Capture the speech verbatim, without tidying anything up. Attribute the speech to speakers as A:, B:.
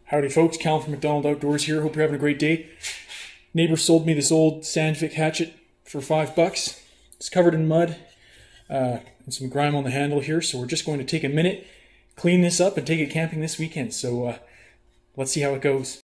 A: Howdy folks, Cal from McDonald Outdoors here. Hope you're having a great day. Neighbor sold me this old SANDVIK hatchet for five bucks. It's covered in mud uh, and some grime on the handle here, so we're just going to take a minute, clean this up, and take it camping this weekend. So uh, let's see how it goes.